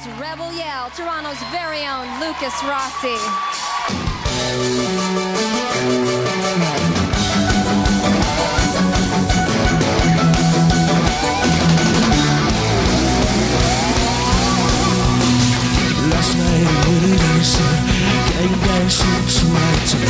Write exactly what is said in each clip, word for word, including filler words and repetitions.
is Rebel Yell, Toronto's very own Lucas Rossi. Last night we were dancing, gang dancing tonight.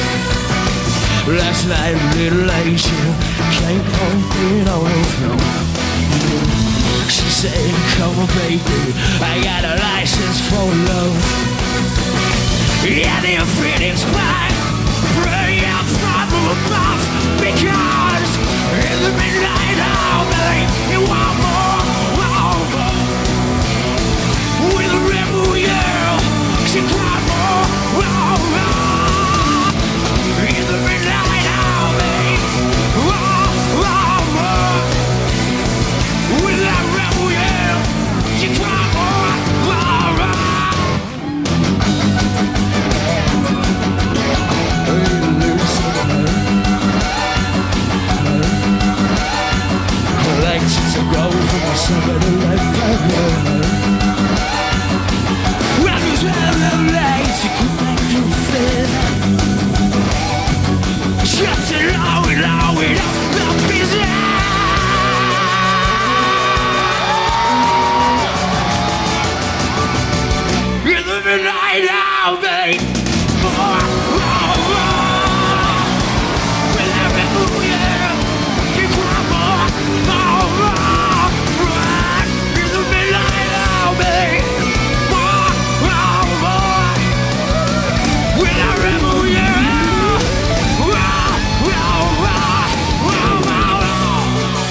Last night little Asia came pumping on the floor. She said, come on baby, I got a license for love. Yeah, the feeling's fine, bring out from above. Because in the midnight hour, baby, you want more, want more. With a rebel yell, she cried more, want more. In the midnight hour, baby, want, want more. With that rebel yell, she cried more, want more. Hey, listen, collections to go from the summer to life I know. Well, these other lights you come back to fit. Just allow it, allow it up the business. In the midnight hour, babe. More, more, more. With every move, yeah. You cry more, more, more. Right. In the midnight hour, babe. More, more, more. With every move, yeah. Wow, wow, wow, wow, wow, wow.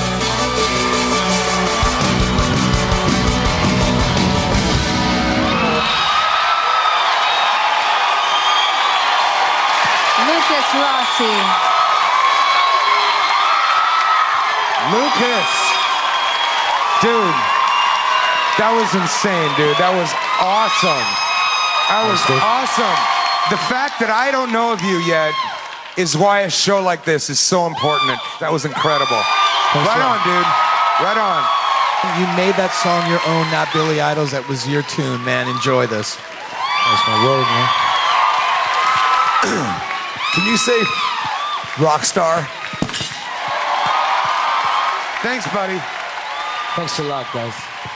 Lucas Rossi. Lucas! Dude, that was insane, dude. That was awesome. That was awesome. The fact that I don't know of you yet is why a show like this is so important. That was incredible. Right on, dude. Right on. You made that song your own, not Billy Idol's. That was your tune, man. Enjoy this. That's my word, man. Can you say rock star? Thanks, buddy. Thanks a lot, guys.